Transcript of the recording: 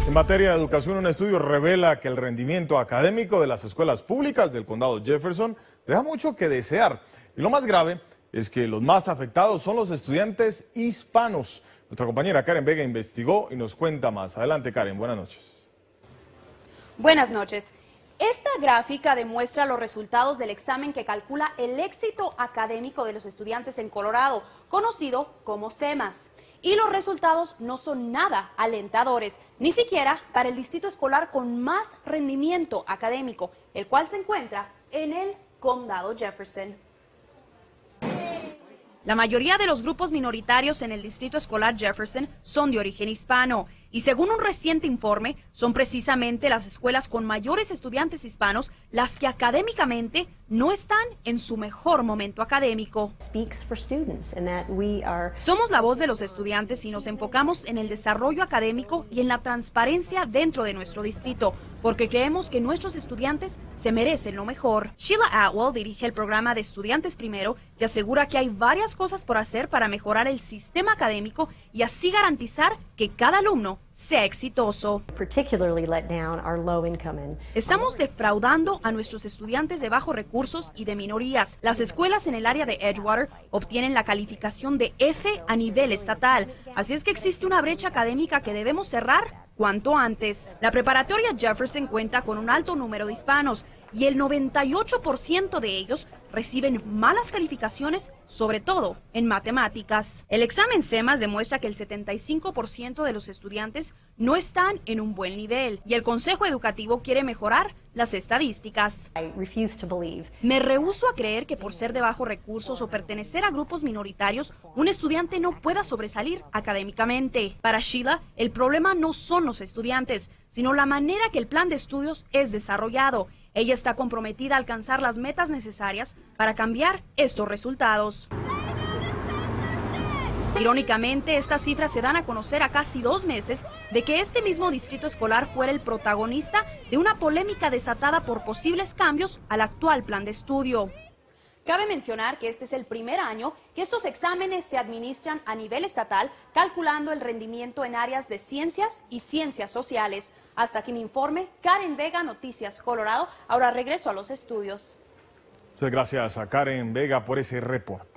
En materia de educación, un estudio revela que el rendimiento académico de las escuelas públicas del condado Jefferson deja mucho que desear. Y lo más grave es que los más afectados son los estudiantes hispanos. Nuestra compañera Karen Vega investigó y nos cuenta más. Adelante, Karen, buenas noches. Buenas noches. Esta gráfica demuestra los resultados del examen que calcula el éxito académico de los estudiantes en Colorado, conocido como CEMAS. Y los resultados no son nada alentadores, ni siquiera para el distrito escolar con más rendimiento académico, el cual se encuentra en el condado Jefferson. La mayoría de los grupos minoritarios en el distrito escolar Jefferson son de origen hispano y según un reciente informe, son precisamente las escuelas con mayores estudiantes hispanos las que académicamente no están en su mejor momento académico. Somos la voz de los estudiantes y nos enfocamos en el desarrollo académico y en la transparencia dentro de nuestro distrito, porque creemos que nuestros estudiantes se merecen lo mejor. Sheila Atwell dirige el programa de Estudiantes Primero y asegura que hay varias cosas por hacer para mejorar el sistema académico y así garantizar que cada alumno sea exitoso. Estamos defraudando a nuestros estudiantes de bajos recursos y de minorías. Las escuelas en el área de Edgewater obtienen la calificación de F a nivel estatal, así es que existe una brecha académica que debemos cerrar cuanto antes. La preparatoria Jefferson cuenta con un alto número de hispanos y el 98% de ellos reciben malas calificaciones, sobre todo en matemáticas. El examen CEMAS demuestra que el 75% de los estudiantes no están en un buen nivel y el Consejo Educativo quiere mejorar las estadísticas. Me rehúso a creer que por ser de bajos recursos o pertenecer a grupos minoritarios, un estudiante no pueda sobresalir académicamente. Para Sheila, el problema no son los estudiantes, sino la manera que el plan de estudios es desarrollado. Ella está comprometida a alcanzar las metas necesarias para cambiar estos resultados. Irónicamente, estas cifras se dan a conocer a casi 2 meses de que este mismo distrito escolar fuera el protagonista de una polémica desatada por posibles cambios al actual plan de estudio. Cabe mencionar que este es el primer año que estos exámenes se administran a nivel estatal, calculando el rendimiento en áreas de ciencias y ciencias sociales. Hasta aquí mi informe. Karen Vega, Noticias Colorado. Ahora regreso a los estudios. Muchas gracias a Karen Vega por ese reporte.